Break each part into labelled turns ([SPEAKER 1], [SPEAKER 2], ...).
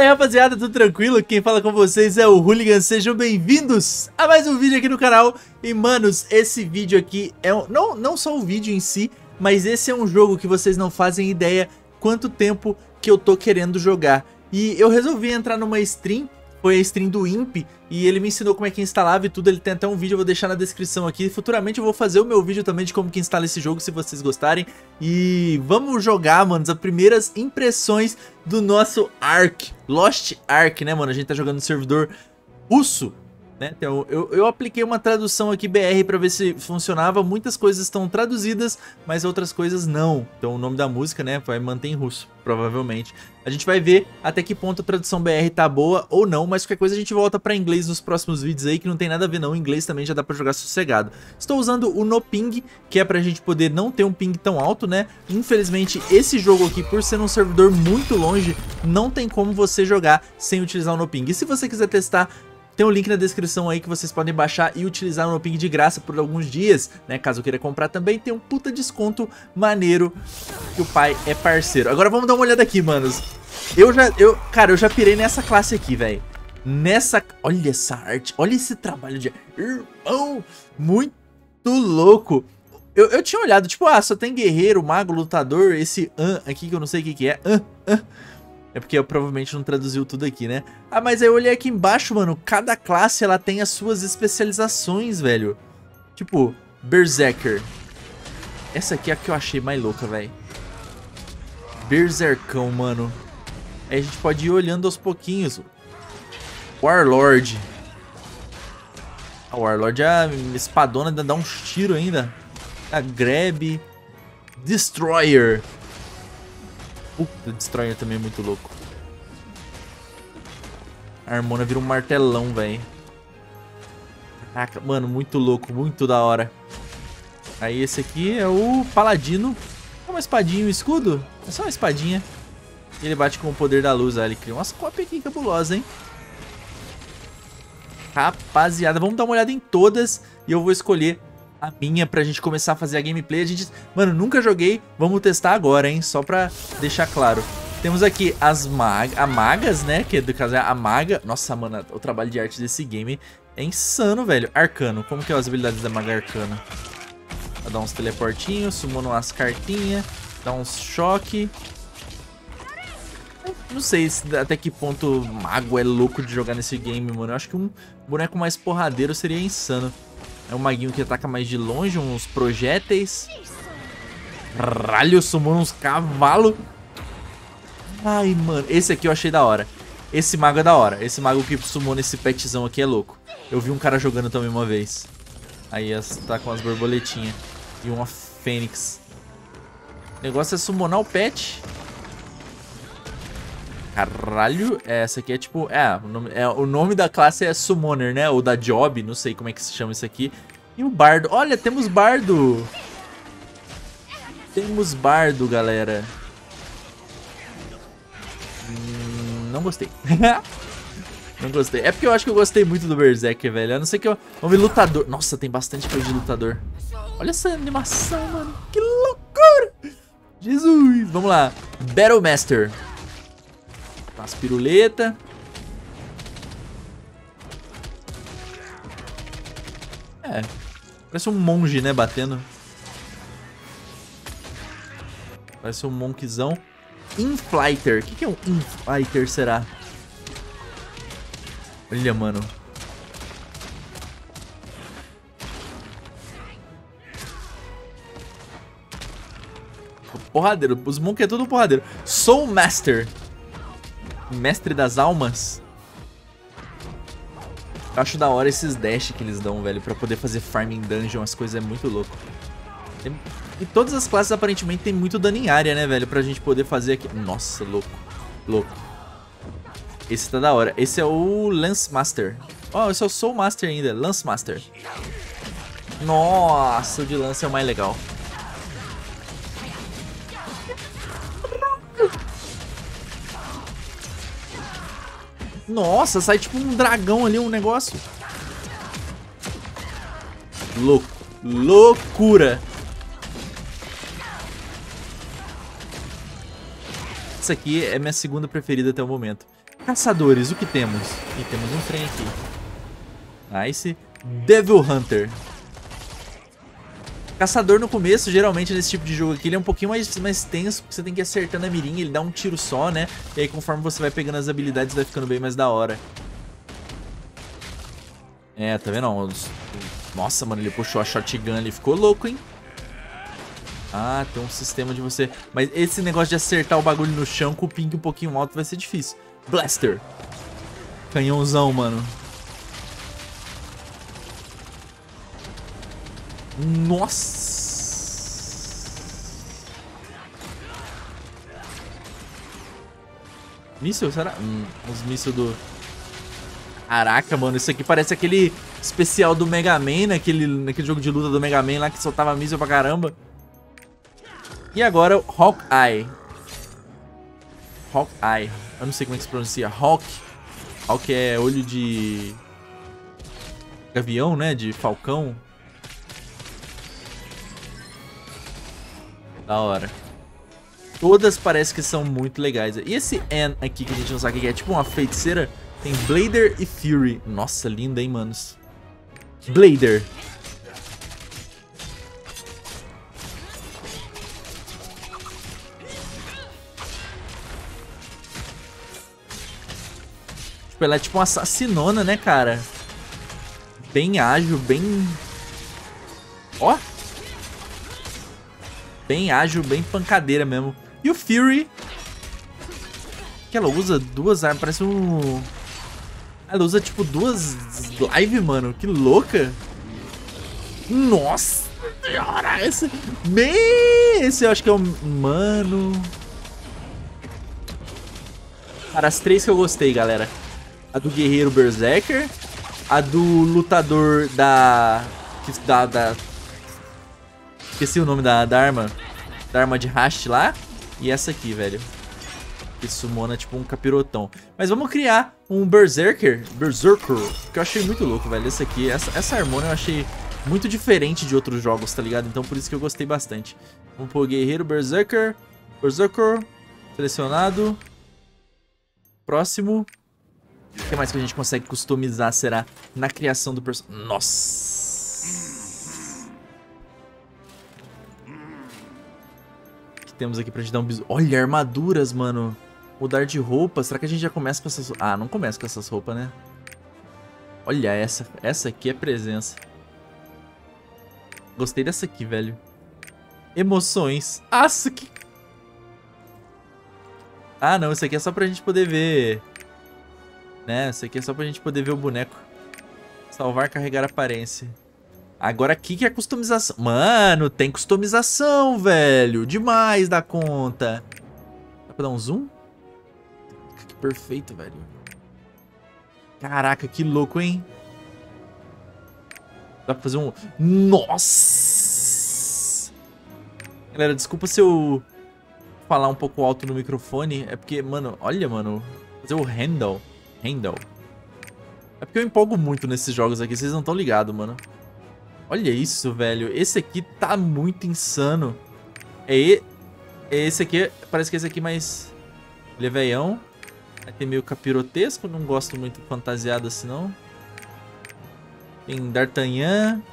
[SPEAKER 1] Fala aí, rapaziada, tudo tranquilo? Quem fala com vocês é o Hooligan, sejam bem-vindos a mais um vídeo aqui no canal. E manos, esse vídeo aqui é não só o vídeo em si, mas esse é um jogo que vocês não fazem ideia quanto tempo que eu tô querendo jogar. E eu resolvi entrar numa stream, foi a stream do Imp, e ele me ensinou como é que instalava e tudo. Ele tem até um vídeo, eu vou deixar na descrição aqui. Futuramente eu vou fazer o meu vídeo também de como que instala esse jogo, se vocês gostarem. E vamos jogar, manos, as primeiras impressões do nosso Ark, Lost Ark, né, mano? A gente tá jogando no servidor russo, né? Então, eu apliquei uma tradução aqui BR pra ver se funcionava. Muitas coisas estão traduzidas, mas outras coisas não. Então o nome da música, né, vai manter em russo, provavelmente. A gente vai ver até que ponto a tradução BR tá boa ou não, mas qualquer coisa a gente volta pra inglês nos próximos vídeos aí, que não tem nada a ver não. Em inglês também já dá pra jogar sossegado. Estou usando o No Ping, que é pra gente poder não ter um ping tão alto, né? Infelizmente, esse jogo aqui, por ser um servidor muito longe, não tem como você jogar sem utilizar o No Ping. E se você quiser testar, tem um link na descrição aí que vocês podem baixar e utilizar o No Ping de graça por alguns dias, né? Caso eu queira comprar também, tem um puta desconto maneiro que o pai é parceiro. Agora vamos dar uma olhada aqui, manos. Cara, eu já pirei nessa classe aqui, velho. Olha essa arte, olha esse trabalho de... Irmão, muito louco. Eu tinha olhado, tipo, só tem guerreiro, mago, lutador, esse aqui que eu não sei o que é. É porque eu provavelmente não traduziu tudo aqui, né? Mas aí eu olhei aqui embaixo, mano. Cada classe, ela tem as suas especializações, velho. Tipo, Berserker. Essa aqui é a que eu achei mais louca, velho. Berserkão, mano. Aí a gente pode ir olhando aos pouquinhos. Warlord. A Warlord, a espadona ainda dá uns tiros ainda. A Grab. Destroyer. Puta, Destroyer também é muito louco. A Harmona vira um martelão, velho. Caraca, mano, muito louco, muito da hora. Aí esse aqui é o Paladino. É uma espadinha e um escudo? É só uma espadinha. E ele bate com o poder da luz. Aí ele cria umas cópias aqui cabulosas, hein? Rapaziada, vamos dar uma olhada em todas. E eu vou escolher a minha pra gente começar a fazer a gameplay. Mano, nunca joguei, vamos testar agora, hein? Só pra deixar claro. Temos aqui as magas, né? Que no caso é a maga. Nossa, mano, o trabalho de arte desse game é insano, velho. Arcano, como que é as habilidades da maga arcana? Dá uns teleportinhos, sumando umas cartinhas, dá uns choque. Não sei até que ponto o mago é louco de jogar nesse game, mano. Eu acho que um boneco mais porradeiro seria insano. É um maguinho que ataca mais de longe, uns projéteis. Caralho, sumou uns cavalos. Ai, mano, esse aqui eu achei da hora. Esse mago é da hora. Esse mago que sumou nesse petzão aqui é louco. Eu vi um cara jogando também uma vez. Aí tá com as borboletinhas. E uma fênix. O negócio é summonar o pet. Caralho, essa aqui é tipo... o nome da classe é Summoner, né? Ou da Job, não sei como é que se chama isso aqui. E o Bardo. Olha, temos Bardo. Temos Bardo, galera. Não gostei. Não gostei. É porque eu acho que eu gostei muito do Berserker, velho. A não ser que eu... Vamos ver lutador. Nossa, tem bastante coisa de lutador. Olha essa animação, mano. Que loucura. Jesus. Vamos lá. Battle Master. As piruletas. Parece um monge, né, batendo. Parece um monkzão. Inflighter. O que é um Inflighter, será? Olha, mano. Porradeiro. Os monk é tudo porradeiro. Soul Master. Mestre das almas. Eu acho da hora esses dash que eles dão, velho, pra poder fazer farming dungeon, as coisas é muito louco. E todas as classes aparentemente tem muito dano em área, né, velho, pra gente poder fazer aqui. Nossa, louco. Louco. Esse tá da hora. Esse é o Lance Master. Esse é o Soul Master ainda, Lance Master. Nossa, o de Lance é o mais legal. Nossa, sai tipo um dragão ali, um negócio. Louco. Loucura. Essa aqui é minha segunda preferida até o momento. Caçadores, o que temos? E temos um trem aqui. Nice. Devil Hunter. Caçador no começo, geralmente nesse tipo de jogo aqui, ele é um pouquinho mais tenso, porque você tem que ir acertando a mirinha, ele dá um tiro só, né? E aí conforme você vai pegando as habilidades, vai ficando bem mais da hora. É, tá vendo? Nossa, mano, ele puxou a shotgun ali, ficou louco, hein? Ah, tem um sistema de você... Mas esse negócio de acertar o bagulho no chão com o ping um pouquinho alto vai ser difícil. Blaster. Canhãozão, mano. Nossa. Míssil, será? Os mísseis do... Caraca, mano, isso aqui parece aquele especial do Mega Man, naquele jogo de luta do Mega Man lá que soltava míssil pra caramba. E agora o Hawkeye. Hawkeye. Eu não sei como é que se pronuncia. Hawk é olho de... gavião, né? De falcão. Da hora. Todas parecem que são muito legais. E esse Anne aqui que a gente não sabe o que é, tipo uma feiticeira. Tem Blader e Fury. Nossa, linda, hein, manos. Blader. Tipo, ela é tipo uma assassinona, né, cara? Bem ágil, bem... Ó. Bem ágil, bem pancadeira mesmo. E o Fury... Que ela usa duas armas, parece um... Ela usa tipo duas live, mano. Que louca. Nossa senhora. Esse eu acho que é o... Mano. Cara, as três que eu gostei, galera. A do guerreiro berserker. A do lutador da... Esqueci o nome da arma. Da arma de haste lá. E essa aqui, velho. Que sumona tipo um capirotão. Mas vamos criar um Berserker, que eu achei muito louco, velho. Esse aqui, essa harmonia eu achei muito diferente de outros jogos, tá ligado? Então por isso que eu gostei bastante. Vamos pôr Guerreiro Berserker, selecionado. Próximo. O que mais que a gente consegue customizar, será? Na criação do personagem. Nossa! O que temos aqui pra gente dar um bisu? Olha, armaduras, mano. Mudar de roupa. Será que a gente já começa com essas... Ah, não começa com essas roupas, né? Olha essa. Essa aqui é presença. Gostei dessa aqui, velho. Emoções. Nossa, que... Ah, não. Isso aqui é só pra gente poder ver... Né? Isso aqui é só pra gente poder ver o boneco. Salvar, carregar aparência. Agora aqui que é customização. Mano, tem customização, velho. Demais da conta. Dá pra dar um zoom? Que perfeito, velho. Caraca, que louco, hein? Dá pra fazer um... Nossa! Galera, desculpa se eu falar um pouco alto no microfone. É porque, mano, olha, mano. Fazer o handle. É porque eu empolgo muito nesses jogos aqui. Vocês não estão ligados, mano. Olha isso, velho. Esse aqui tá muito insano. É esse aqui. Parece que esse aqui mais... Ele é veião. Aí tem meio capirotesco. Não gosto muito fantasiado assim, não. Tem D'Artagnan.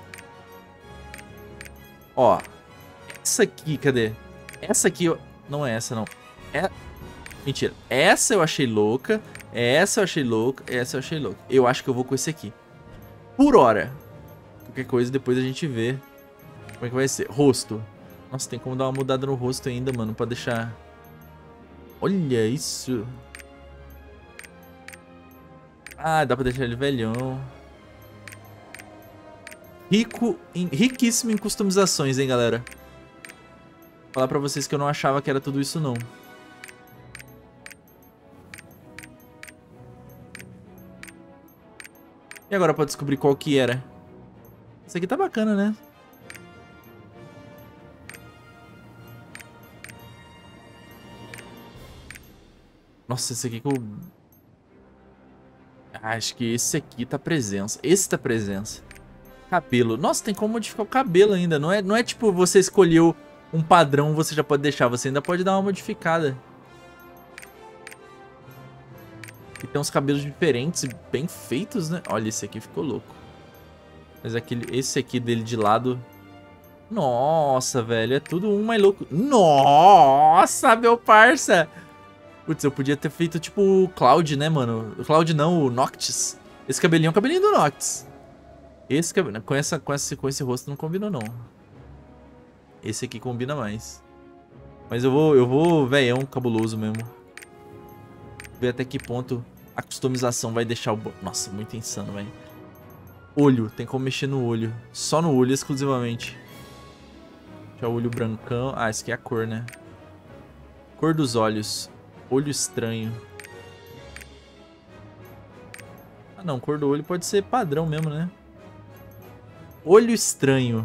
[SPEAKER 1] Ó. Essa aqui, cadê? Essa aqui... Não é essa, não. Mentira. Essa eu achei louca. Essa eu achei louca. Essa eu achei louca. Eu acho que eu vou com esse aqui. Por hora. Qualquer coisa depois a gente vê como é que vai ser. Rosto. Nossa, tem como dar uma mudada no rosto ainda, mano. Pra deixar... Olha isso. Ah, dá pra deixar ele velhão. Riquíssimo em customizações, hein, galera. Vou falar pra vocês que eu não achava que era tudo isso, não. E agora pra descobrir qual que era. Esse aqui tá bacana, né? Nossa, esse aqui que eu... Acho que esse aqui tá presença. Esse tá presença. Cabelo. Nossa, tem como modificar o cabelo ainda. Não é tipo você escolheu um padrão, você já pode deixar. Você ainda pode dar uma modificada. E tem uns cabelos diferentes e bem feitos, né? Olha, esse aqui ficou louco. Mas esse aqui dele de lado... Nossa, velho, é tudo um mais louco. Nossa, meu parça! Putz, eu podia ter feito tipo o Cloud, né, mano? O Cloud não, o Noctis. Esse cabelinho é o cabelinho do Noctis. Esse cabelinho, com esse rosto não combinou, não. Esse aqui combina mais. Mas eu vou velhão cabuloso mesmo. Ver até que ponto a customização vai deixar o... Nossa, muito insano, velho. Olho, tem como mexer no olho. Só no olho, exclusivamente. Já o olho brancão. Ah, esse aqui é a cor, né? Cor dos olhos. Olho estranho. Ah, não. Cor do olho pode ser padrão mesmo, né? Olho estranho.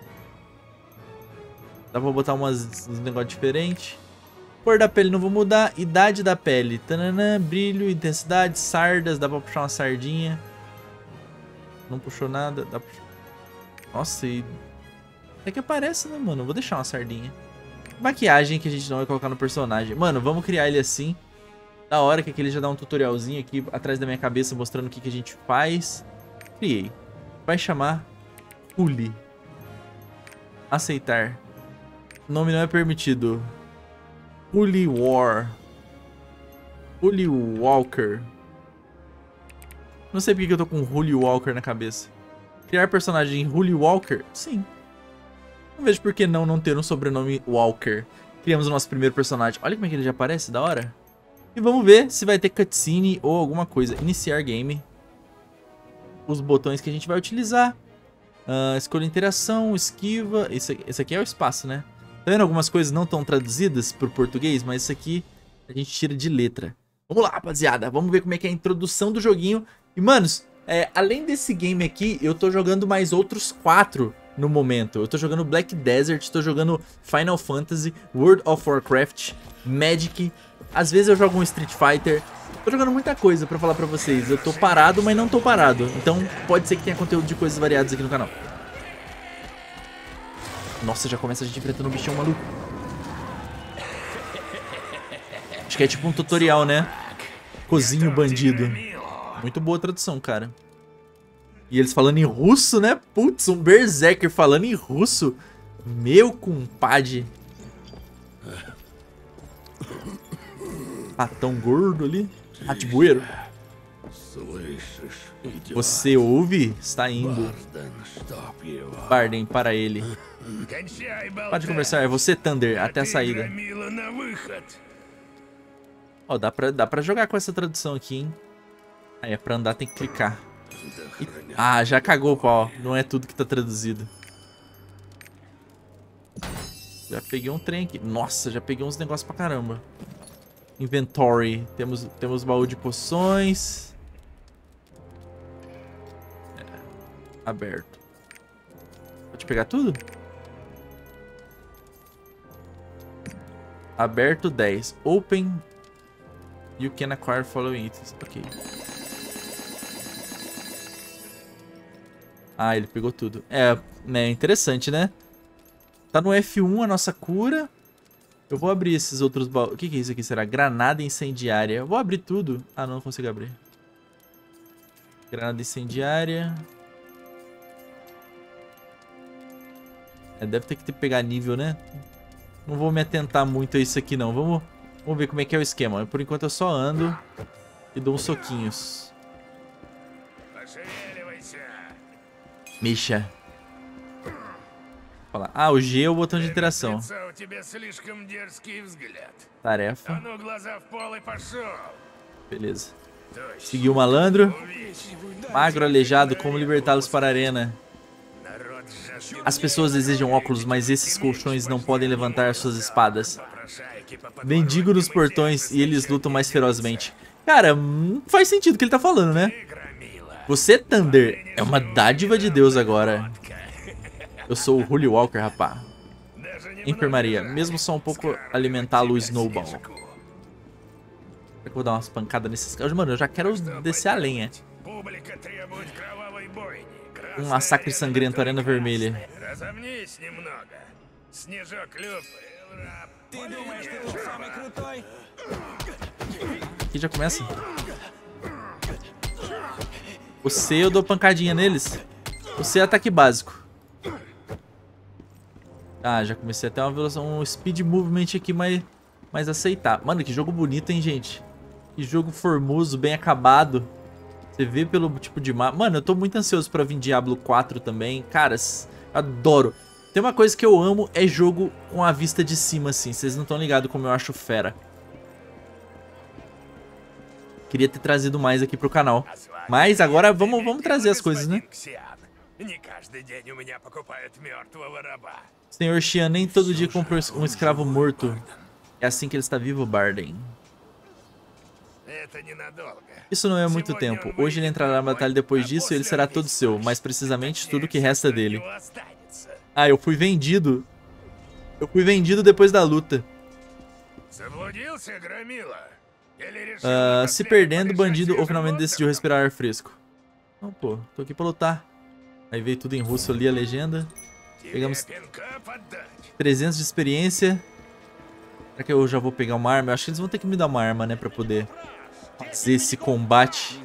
[SPEAKER 1] Dá pra botar uns negócios diferentes. Cor da pele não vou mudar. Idade da pele. Tananã, brilho, intensidade, sardas. Dá pra puxar uma sardinha. Não puxou nada. Dá pra... Nossa, e... Até que aparece, né, mano? Vou deixar uma sardinha. Maquiagem que a gente não vai colocar no personagem. Mano, vamos criar ele assim. Da hora que aqui ele já dá um tutorialzinho aqui atrás da minha cabeça mostrando o que a gente faz. Criei. Vai chamar Uli. Aceitar. Nome não é permitido. Uli War. Uli Walker. Não sei porque eu tô com Uli Walker na cabeça. Criar personagem Uli Walker? Sim. Não vejo por que não ter um sobrenome Walker. Criamos o nosso primeiro personagem. Olha como é que ele já aparece, da hora. E vamos ver se vai ter cutscene ou alguma coisa. Iniciar game. Os botões que a gente vai utilizar. Escolha interação, esquiva. Esse aqui é o espaço, né? Tá vendo? Algumas coisas não estão traduzidas pro português, mas isso aqui a gente tira de letra. Vamos lá, rapaziada. Vamos ver como é que é a introdução do joguinho. E, manos, além desse game aqui, eu tô jogando mais outros 4 no momento. Eu tô jogando Black Desert, tô jogando Final Fantasy, World of Warcraft, Magic. Às vezes eu jogo um Street Fighter. Tô jogando muita coisa pra falar pra vocês. Eu tô parado, mas não tô parado. Então pode ser que tenha conteúdo de coisas variadas aqui no canal. Nossa, já começa a gente enfrentando um bichão maluco. Acho que é tipo um tutorial, né? Cozinho bandido. Muito boa a tradução, cara. E eles falando em russo, né? Putz, um berserker falando em russo. Meu compadre. Patão gordo ali. Atibueiro. Você ouve? Está indo. Barden, para ele. Pode conversar, é você, Thunder, até a saída. Ó, dá pra jogar com essa tradução aqui, hein? Aí, pra andar tem que clicar. Ah, já cagou o pau. Não é tudo que tá traduzido. Já peguei um trem aqui. Nossa, já peguei uns negócios pra caramba. Inventory. Temos baú de poções. Aberto. Pode pegar tudo? Aberto 10. Open. You can acquire following itens. Ok. Ah, ele pegou tudo. É interessante, né? Tá no F1 a nossa cura. Eu vou abrir esses outros baús. O que é isso aqui? Será? Granada incendiária. Eu vou abrir tudo. Ah, não consigo abrir. Granada incendiária. Deve ter que pegar nível, né? Não vou me atentar muito a isso aqui, não. Vamos ver como é que é o esquema. Por enquanto eu só ando e dou uns soquinhos. Misha. Fala. Ah, o G é o botão de interação. Tarefa. Beleza. Seguiu o malandro. Magro, aleijado, como libertá-los para a arena. As pessoas desejam óculos, mas esses colchões não podem levantar suas espadas. Mendigo nos portões e eles lutam mais ferozmente. Cara, faz sentido o que ele tá falando, né? Você, Thunder, é uma dádiva de Deus agora. Eu sou o Uli Walker, rapá. Enfermaria. Mesmo só um pouco alimentá-lo o Snowball. Será que eu vou dar umas pancadas nesses caras? Mano, eu já quero descer a lenha. Um massacre sangrento, arena vermelha. Aqui já começa. O C eu dou pancadinha neles. O C é ataque básico. Ah, já comecei a ter uma velocidade, um speed movement aqui mais aceitável. Mano, que jogo bonito, hein, gente? Que jogo formoso, bem acabado. Você vê pelo tipo de mapa. Mano, eu tô muito ansioso pra vir Diablo 4 também. Caras, adoro. Tem uma coisa que eu amo, é jogo com a vista de cima, assim. Vocês não estão ligados como eu acho fera. Queria ter trazido mais aqui pro canal. Mas agora vamos trazer as coisas, né? Senhor Xian, nem todo dia compra um escravo morto. É assim que ele está vivo, Barden. Isso não é muito tempo. Hoje ele entrará na batalha, depois disso ele será todo seu. Mais precisamente, tudo que resta dele. Ah, eu fui vendido. Eu fui vendido depois da luta. Se perdendo, o bandido ou finalmente decidiu respirar ar fresco. Não, pô, tô aqui pra lutar. Aí veio tudo em russo ali, a legenda. Pegamos 300 de experiência. Será que eu já vou pegar uma arma? Eu acho que eles vão ter que me dar uma arma, né, pra poder fazer esse combate.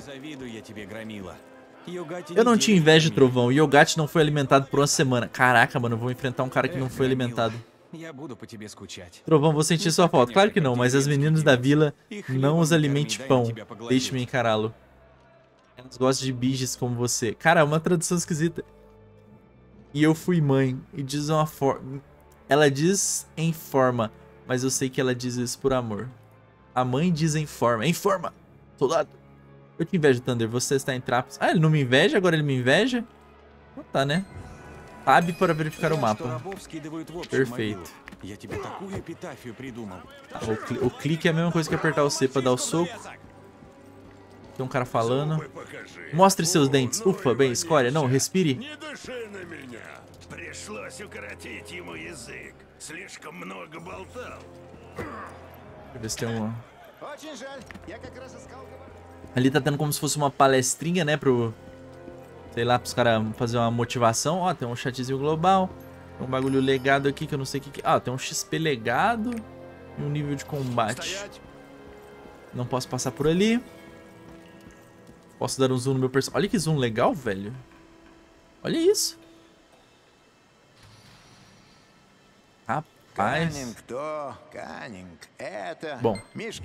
[SPEAKER 1] Eu não te invejo, Trovão. Yogati não foi alimentado por uma semana. Caraca, mano, eu vou enfrentar um cara que não foi alimentado. Trovão, vou sentir sua falta. Claro que não, mas as meninas da vila não os alimente pão. Deixe-me encará-lo. Elas gostam de bichos como você. Cara, é uma tradução esquisita. E eu fui mãe. E diz uma forma. Ela diz em forma, mas eu sei que ela diz isso por amor. A mãe diz em forma. Em forma! Soldado! Eu te invejo, Thunder. Você está em trapos. Ah, ele não me inveja? Agora ele me inveja? Não tá, né? Tab para verificar o mapa. Perfeito. O clique é a mesma coisa que apertar o C para dar o soco. Tem um cara falando. Mostre seus dentes. Ufa, bem, escória. Não, respire. Deixa eu ver se tem uma... Ali tá tendo como se fosse uma palestrinha, né, pro... Sei lá, pros caras fazer uma motivação. Ó, tem um chatzinho global. Tem um bagulho legado aqui que eu não sei o que... Ah, tem um XP legado e um nível de combate. Não posso passar por ali. Posso dar um zoom no meu personagem. Olha que zoom legal, velho. Olha isso. Rapaz. Bom.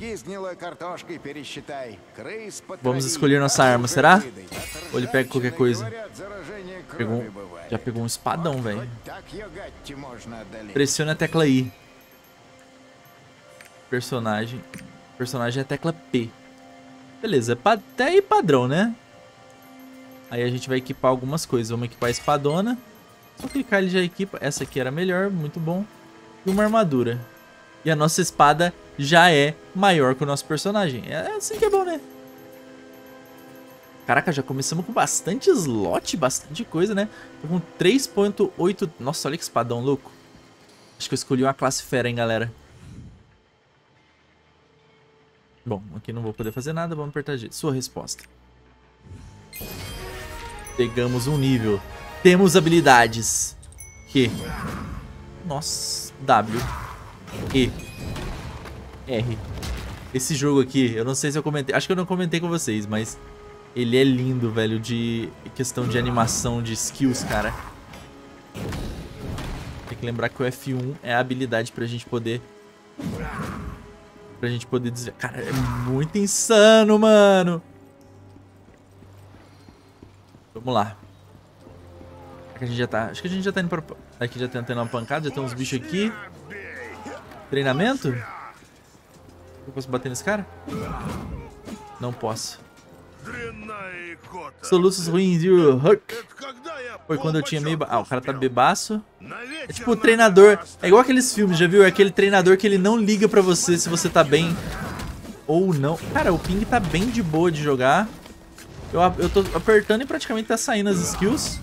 [SPEAKER 1] Vamos escolher nossa arma, será? Ou ele pega qualquer coisa? Já pegou um espadão, velho. Pressione a tecla I. Personagem. Personagem é a tecla P. Beleza, até aí padrão, né? Aí a gente vai equipar algumas coisas. Vamos equipar a espadona. Só clicar ele já equipa. Essa aqui era melhor, muito bom. E uma armadura. E a nossa espada já é maior que o nosso personagem. É assim que é bom, né? Caraca, já começamos com bastante slot, bastante coisa, né? Tô com 3.8... Nossa, olha que espadão louco. Acho que eu escolhi uma classe fera, hein, galera. Bom, aqui não vou poder fazer nada, vamos apertar G. Sua resposta. Pegamos um nível. Temos habilidades. Q. Nossa. W. E. R. Esse jogo aqui, eu não sei se eu comentei. Acho que eu não comentei com vocês, mas... Ele é lindo, velho, de questão de animação, de skills, cara. Tem que lembrar que o F1 é a habilidade pra gente poder... desviar. Cara, é muito insano, mano. Vamos lá. Aqui a gente já tá... Acho que a gente já tá indo pra... Aqui já tá tendo uma pancada, já tem uns bichos aqui. Treinamento? Eu posso bater nesse cara? Não posso. Soluços ruins de Huck. Foi quando eu tinha meio... Ah, o cara tá bebaço. É tipo o treinador. É igual aqueles filmes, já viu? É aquele treinador que ele não liga pra você se você tá bem ou não. Cara, o ping tá bem de boa de jogar. Eu tô apertando e praticamente tá saindo as skills.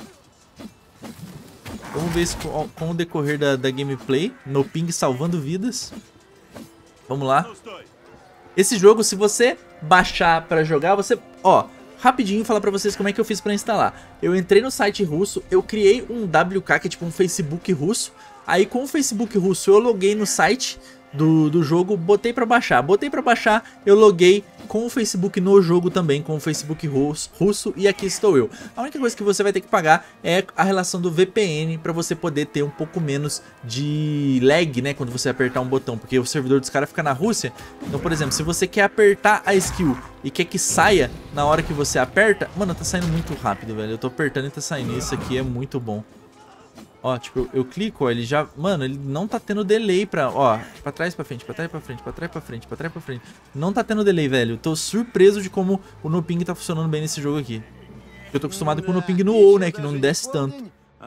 [SPEAKER 1] Vamos ver isso com o decorrer da gameplay. No ping salvando vidas. Vamos lá. Esse jogo, se você baixar pra jogar, você... Ó, rapidinho falar pra vocês como é que eu fiz pra instalar. Eu entrei no site russo, eu criei um WK, que é tipo um Facebook russo. Aí com o Facebook russo eu loguei no site do jogo, botei pra baixar. Eu loguei com o Facebook no jogo também, com o Facebook russo, e aqui estou eu. A única coisa que você vai ter que pagar é a relação do VPN para você poder ter um pouco menos de lag, né, quando você apertar um botão, porque o servidor dos caras fica na Rússia. Então, por exemplo, se você quer apertar a skill e quer que saia na hora que você aperta, mano, tá saindo muito rápido, velho. Eu tô apertando e tá saindo. Isso aqui é muito bom. Ó, tipo, eu clico, ó, ele já... Mano, ele não tá tendo delay pra... Ó, pra trás, pra frente, pra trás, pra frente, pra trás, pra frente, pra trás, pra frente. Não tá tendo delay, velho. Eu tô surpreso de como o no ping tá funcionando bem nesse jogo aqui. Eu tô acostumado com o no ping no WoW, né, que não desce tanto.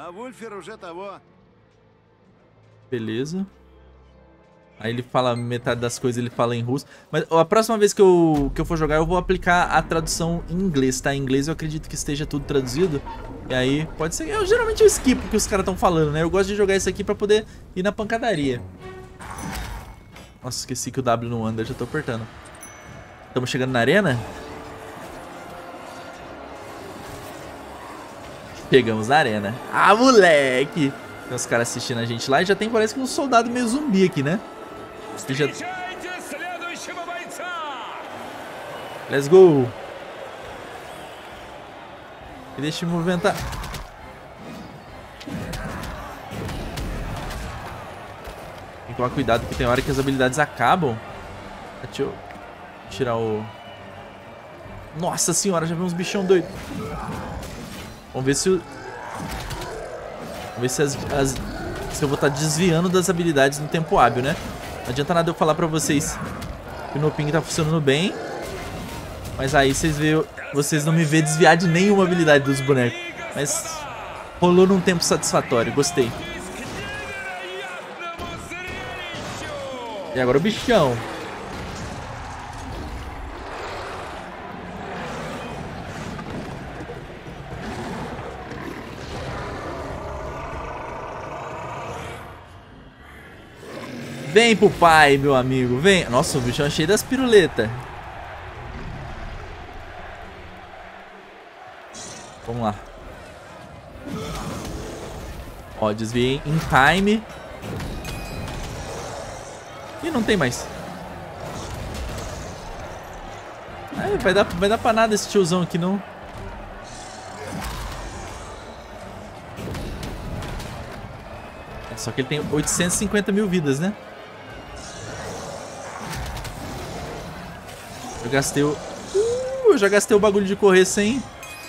[SPEAKER 1] Beleza. Aí ele fala metade das coisas, ele fala em russo. Mas a próxima vez que eu for jogar, eu vou aplicar a tradução em inglês, tá? Em inglês eu acredito que esteja tudo traduzido. E aí, pode ser... geralmente eu skipo o que os caras estão falando, né? Eu gosto de jogar isso aqui pra poder ir na pancadaria. Nossa, esqueci que o W não anda, já tô apertando. Estamos chegando na arena? Chegamos na arena. Ah, moleque! Tem uns caras assistindo a gente lá e já tem, parece que um soldado meio zumbi aqui, né? Já... Let's go! E deixa eu movimentar. Tem que tomar cuidado, porque tem hora que as habilidades acabam. Deixa eu tirar o... Nossa senhora, já vi uns bichão doidos. Vamos ver se o... Vamos ver se eu vou estar desviando das habilidades no tempo hábil, né? Não adianta nada eu falar pra vocês que o no ping tá funcionando bem, mas aí vocês não me vê desviar de nenhuma habilidade dos bonecos. Mas rolou num tempo satisfatório, gostei. E agora o bichão. Vem pro pai, meu amigo, vem. Nossa, o bichão é cheio das piruletas. Vamos lá. Ó, desviei em time. Ih, não tem mais. Ai, vai dar pra nada esse tiozão aqui, não. Só que ele tem 850 mil vidas, né? Eu gastei o... eu já gastei o bagulho de correr sem...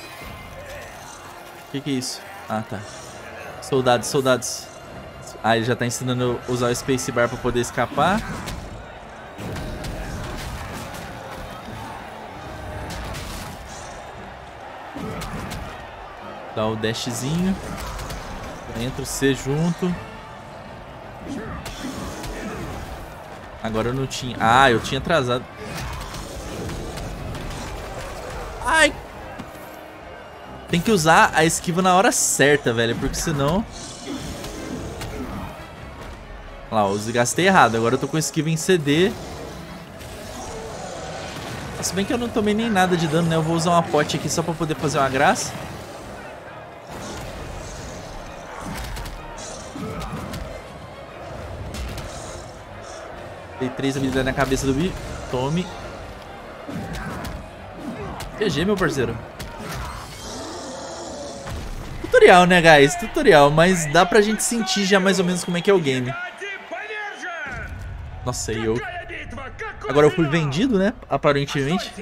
[SPEAKER 1] Que é isso? Ah, tá. Soldados, soldados. Ah, ele já tá ensinando a usar o spacebar pra poder escapar. Dá o dashzinho. Entra o C junto. Agora eu não tinha... Ah, eu tinha atrasado. Ai! Tem que usar a esquiva na hora certa, velho, porque senão... Olha lá, eu gastei errado. Agora eu tô com esquiva em CD. Se bem que eu não tomei nem nada de dano, né? Eu vou usar uma pote aqui só pra poder fazer uma graça. Dei 3 habilidades na cabeça do bicho. Tome. GG, meu parceiro. Tutorial, né, guys? Tutorial, mas dá pra gente sentir já mais ou menos como é que é o game. Nossa, e eu... Agora eu fui vendido, né? Aparentemente.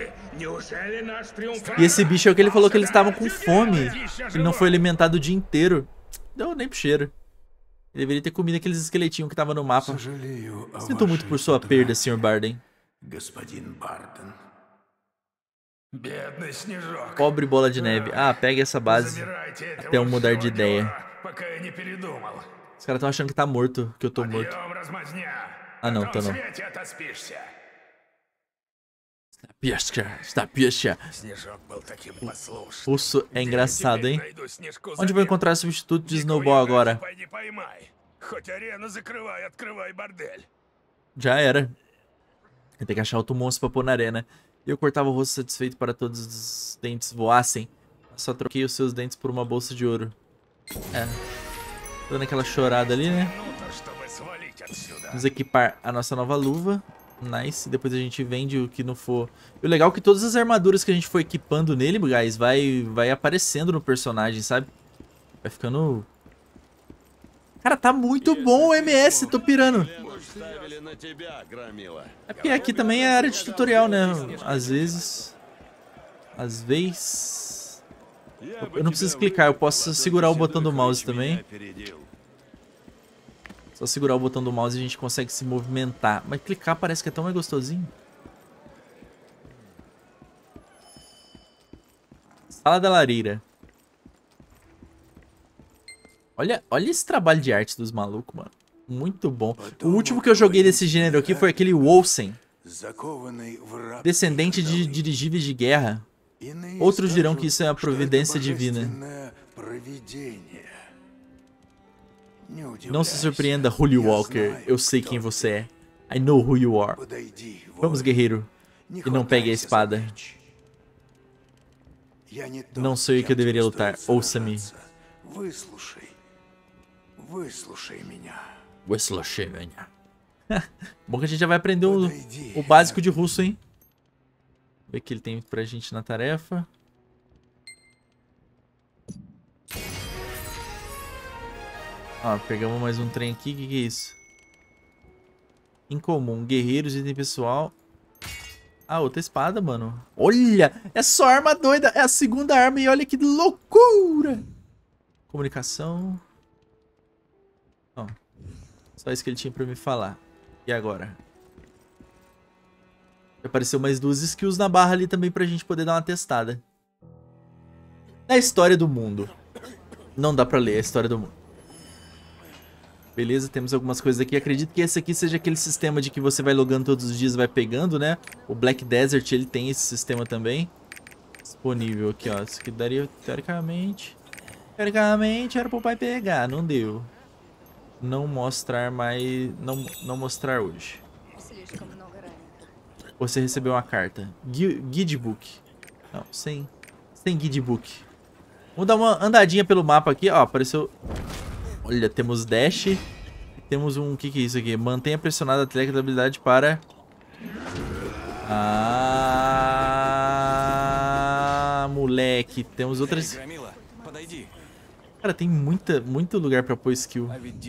[SPEAKER 1] E esse bicho é o que ele falou que eles estavam com fome. Ele não foi alimentado o dia inteiro. Não, nem pro cheiro. Ele deveria ter comido aqueles esqueletinhos que estavam no mapa. Sinto muito por sua perda, Sr. Barden. Pobre bola de neve. Ah, pegue essa base até eu mudar de ideia. Os caras estão achando que tá morto, que eu tô morto. Ah, não, tô não. Está picha. Russo é engraçado, hein? Onde vou encontrar o substituto de Snowball agora? Já era. Tem que achar outro monstro pra pôr na arena. Eu cortava o rosto satisfeito para todos os dentes voassem. Só troquei os seus dentes por uma bolsa de ouro. É. Dando aquela chorada ali, né? Vamos equipar a nossa nova luva. Nice. Depois a gente vende o que não for. E o legal é que todas as armaduras que a gente for equipando nele, guys, vai aparecendo no personagem, sabe? Vai ficando... Cara, tá muito bom o MS, tô pirando. É porque aqui também é área de tutorial, né? Às vezes... Eu não preciso clicar, eu posso segurar o botão do mouse também. Só segurar o botão do mouse e a gente consegue se movimentar. Mas clicar parece que é tão mais gostosinho. Sala da lareira. Olha esse trabalho de arte dos malucos, mano. Muito bom. O último que eu joguei desse gênero aqui foi aquele Wolsen. Descendente de dirigíveis de guerra. Outros dirão que isso é a providência divina. Não se surpreenda, Holy Walker. Eu sei quem você é. I know who you are. Vamos, guerreiro. E não pegue a espada. Não sei o que eu deveria lutar. Ouça-me. Bom que a gente já vai aprender o básico de russo, hein? Ver o que ele tem pra gente na tarefa. Ó, pegamos mais um trem aqui. O que é isso? Incomum. Guerreiros, item pessoal. Ah, outra espada, mano. Olha! É só arma doida. É a segunda arma e olha que loucura! Comunicação. Ó. Só isso que ele tinha pra me falar. E agora? Apareceu mais duas skills na barra ali também pra gente poder dar uma testada. Na história do mundo. Não dá pra ler a história do mundo. Beleza, temos algumas coisas aqui. Acredito que esse aqui seja aquele sistema de que você vai logando todos os dias e vai pegando, né? O Black Desert, ele tem esse sistema também. Disponível aqui, ó. Isso aqui daria, teoricamente... Teoricamente era pro pai pegar, não deu. Não mostrar mais... Não mostrar hoje. Você recebeu uma carta. Guidebook. Não, sem guidebook. Vamos dar uma andadinha pelo mapa aqui. Ó, apareceu... Olha, temos dash. Temos um... O que é isso aqui? Mantenha pressionada a tecla da habilidade para... Ah, moleque. Temos outras... Cara, tem muito lugar pra pôr skill.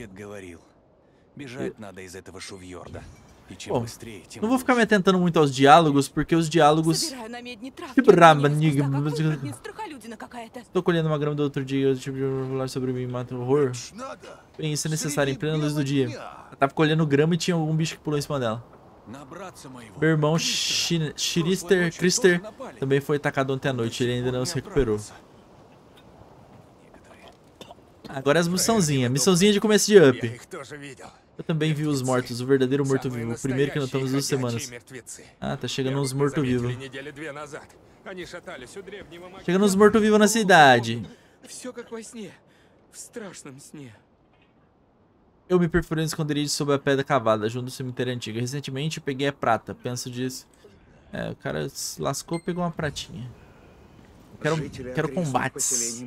[SPEAKER 1] Bom, não vou ficar me atentando muito aos diálogos, porque os diálogos... Estou colhendo uma grama do outro dia, eu tive de falar sobre mim, mata o horror. Bem, isso é necessário, em plena luz do dia. Ela tava colhendo grama e tinha algum bicho que pulou em cima dela. Meu irmão, Krister, também foi atacado ontem à noite, ele ainda não se recuperou. Agora as missãozinhas. Missãozinha de começo de up. Eu também vi os mortos, o verdadeiro morto-vivo. O primeiro que notamos 2 semanas. Ah, tá chegando uns morto-vivos. Chegando uns morto-vivos na cidade. Eu me perfurei no esconderijo sob a pedra cavada, junto do cemitério antigo. Recentemente peguei a prata, penso disso. É, o cara se lascou e pegou uma pratinha. Quero combates.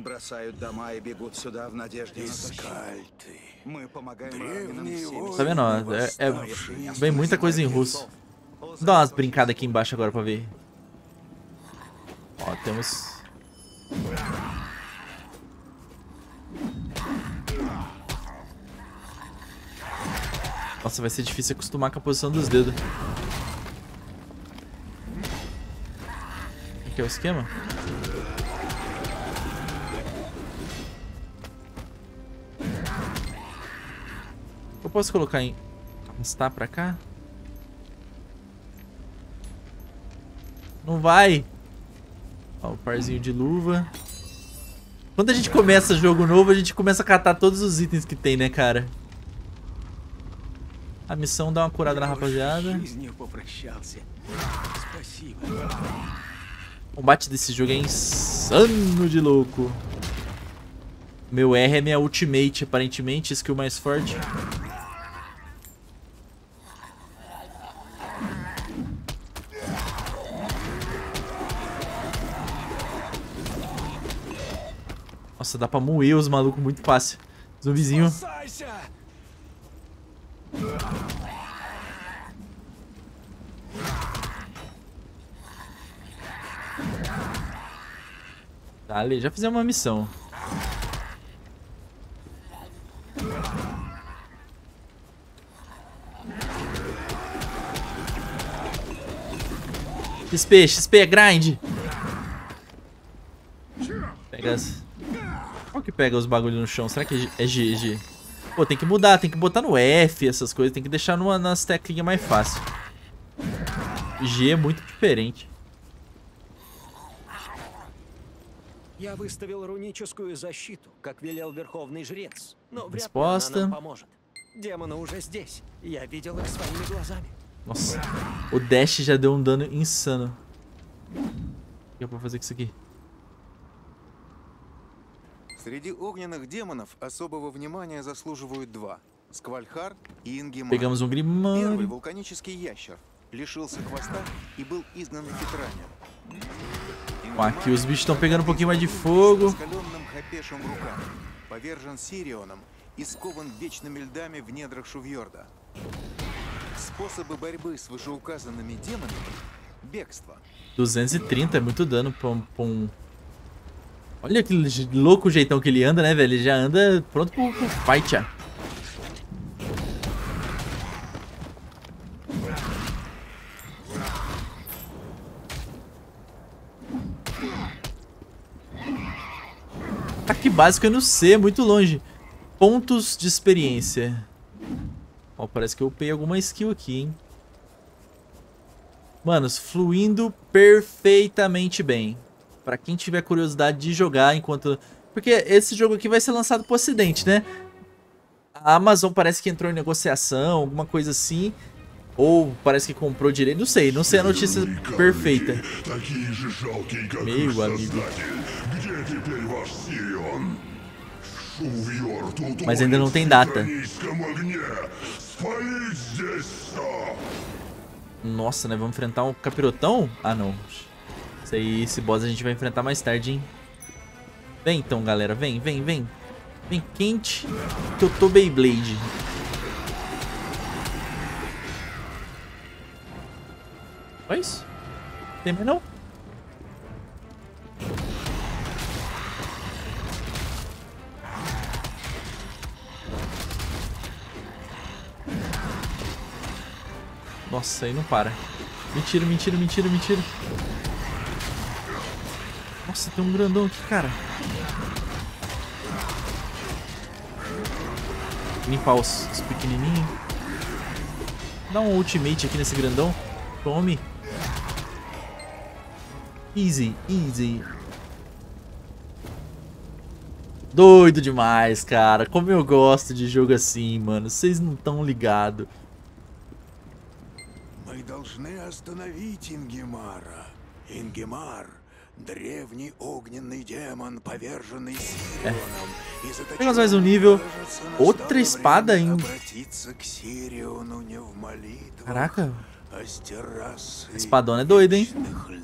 [SPEAKER 1] Tá vendo? Ó, vem muita coisa em russo. Vou dar umas brincadas aqui embaixo agora pra ver. Ó, temos... Nossa, vai ser difícil acostumar com a posição dos dedos. Aqui é o esquema? Eu posso colocar em... Arrastar pra cá? Não vai! Ó, o parzinho de luva. Quando a gente começa jogo novo, a gente começa a catar todos os itens que tem, né, cara? A missão dá uma curada na rapaziada. O combate desse jogo é insano de louco. Meu R é minha ultimate, aparentemente, skill mais forte. Nossa, dá pra moer os malucos muito fácil. Zumbizinho. Tá, ali, já fizemos uma missão. XP, XP, grind. Pega as... Qual que pega os bagulhos no chão? Será que é G, G? Pô, tem que mudar, tem que botar no F essas coisas. Tem que deixar nas teclinhas mais fácil. G é muito diferente.
[SPEAKER 2] Я выставил руническую защиту, как велел Верховный Жрец, но вряд ли
[SPEAKER 1] Resposta.
[SPEAKER 2] она нам поможет. Демоны уже здесь. Я видел их своими глазами.
[SPEAKER 1] Nossa, o dash já deu um dano insano. O que eu vou fazer com isso aqui?
[SPEAKER 3] Среди огненных демонов особого внимания заслуживают два: Сквальхар и Ингемар.
[SPEAKER 1] Pegamos um
[SPEAKER 3] Первый
[SPEAKER 1] Grimório.
[SPEAKER 3] вулканический ящер лишился хвоста и был изгнан Хитранем.
[SPEAKER 1] Aqui os bichos estão pegando um pouquinho mais de fogo.
[SPEAKER 3] Раскаленным хапешем в руках, повержен Сирионом и скован вечными льдами в недрах Шувьорда. Способы борьбы с вышеуказанными демонами — бегство.
[SPEAKER 1] 230 é muito dano pra um... Olha que louco o jeitão que ele anda, né, velho? Ele já anda pronto pro fight, já. Ataque básico é no C, muito longe. Pontos de experiência. Ó, parece que eu upei alguma skill aqui, hein? Manos, fluindo perfeitamente bem. Pra quem tiver curiosidade de jogar enquanto... Porque esse jogo aqui vai ser lançado pro ocidente, né? A Amazon parece que entrou em negociação, alguma coisa assim. Ou parece que comprou direito, não sei a notícia perfeita. Meu amigo. Mas ainda não tem data. Nossa, né? Vamos enfrentar um capirotão? Ah, não. Esse boss a gente vai enfrentar mais tarde, hein? Vem então, galera. Vem, vem, vem. Vem quente, que eu tô Beyblade. Só isso? Tem mais não? Nossa, aí não para. Mentira, mentira, mentira, mentira. Nossa, tem um grandão aqui, cara. Limpar os pequenininhos. Dá um ultimate aqui nesse grandão. Tome. Easy, easy. Doido demais, cara. Como eu gosto de jogo assim, mano. Vocês não estão ligados.
[SPEAKER 3] Мы должны остановить Ингемара. Ингемар — древний огненный демон, поверженный Сирионом.
[SPEAKER 1] Pegamos mais um nível. Outra espada em... Caraca. A espadona é doida, hein?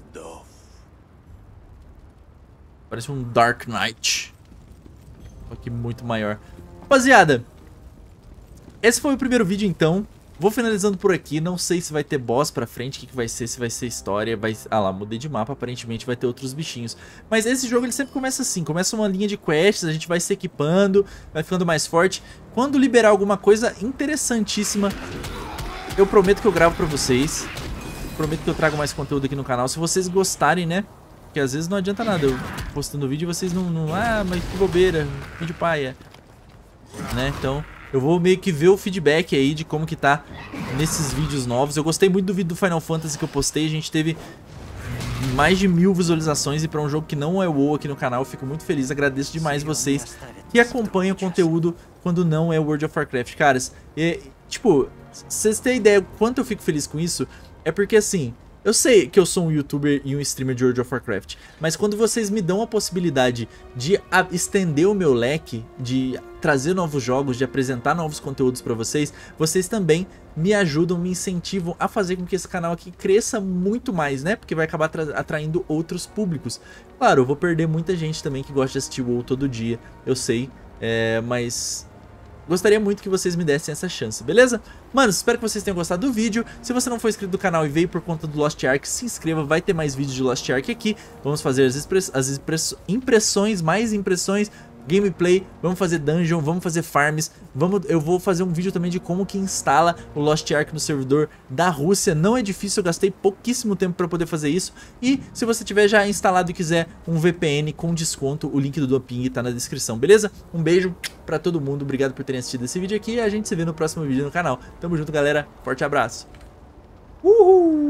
[SPEAKER 1] Parece um Dark Knight. Só que muito maior. Rapaziada, esse foi o primeiro vídeo então. Vou finalizando por aqui, não sei se vai ter boss pra frente, o que vai ser, se vai ser história, vai... Ah lá, mudei de mapa, aparentemente vai ter outros bichinhos. Mas esse jogo ele sempre começa assim, começa uma linha de quests, a gente vai se equipando, vai ficando mais forte. Quando liberar alguma coisa interessantíssima, eu prometo que eu gravo pra vocês. Prometo que eu trago mais conteúdo aqui no canal, se vocês gostarem, né? Porque às vezes não adianta nada, eu postando vídeo e vocês não... Ah, mas que bobeira, vídeo paia. Né, então... Eu vou meio que ver o feedback aí de como que tá nesses vídeos novos. Eu gostei muito do vídeo do Final Fantasy que eu postei. A gente teve mais de 1000 visualizações. E pra um jogo que não é WoW aqui no canal, eu fico muito feliz. Agradeço demais vocês que acompanham o conteúdo quando não é World of Warcraft. Caras, tipo, vocês têm ideia do quanto eu fico feliz com isso? É porque assim... Eu sei que eu sou um youtuber e um streamer de World of Warcraft, mas quando vocês me dão a possibilidade de estender o meu leque, de trazer novos jogos, de apresentar novos conteúdos pra vocês, vocês também me ajudam, me incentivam a fazer com que esse canal aqui cresça muito mais, né? Porque vai acabar atraindo outros públicos. Claro, eu vou perder muita gente também que gosta de assistir WoW todo dia, eu sei, mas... gostaria muito que vocês me dessem essa chance, beleza? Mano, espero que vocês tenham gostado do vídeo. Se você não for inscrito no canal e veio por conta do Lost Ark, se inscreva, vai ter mais vídeos de Lost Ark aqui. Vamos fazer mais impressões, gameplay, vamos fazer dungeon, vamos fazer farms, eu vou fazer um vídeo também de como que instala o Lost Ark no servidor da Rússia. Não é difícil, eu gastei pouquíssimo tempo para poder fazer isso. E se você tiver já instalado e quiser um VPN com desconto, o link do Doping tá na descrição, beleza? Um beijo pra todo mundo, obrigado por terem assistido esse vídeo aqui e a gente se vê no próximo vídeo no canal. Tamo junto, galera, forte abraço. Uhul!